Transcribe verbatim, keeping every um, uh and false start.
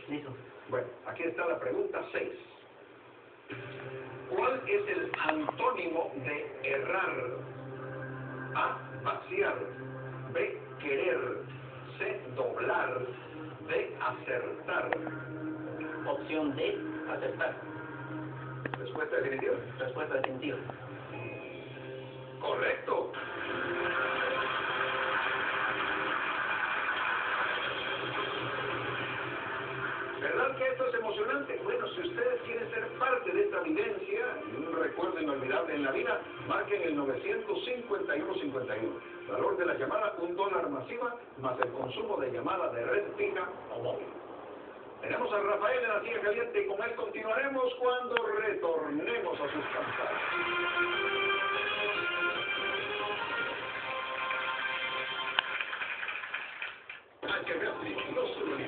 Listo. Bueno, aquí está la pregunta seis. ¿Cuál es el antónimo de errar? A, vaciar. B, querer. C, doblar. D, acertar. Opción D, acertar. ¿Respuesta definitiva? Respuesta definitiva. Correcto. ¿Verdad que esto es emocionante? Bueno, si ustedes quieren ser parte de esta vivencia y un recuerdo inolvidable en la vida, marquen el novecientos cincuenta y uno cincuenta y uno. Valor de la llamada, un dólar masiva, más el consumo de llamada de red fija o móvil. Tenemos a Rafael en la silla caliente y con él continuaremos cuando retornemos a sus pantallas. H B O, no solo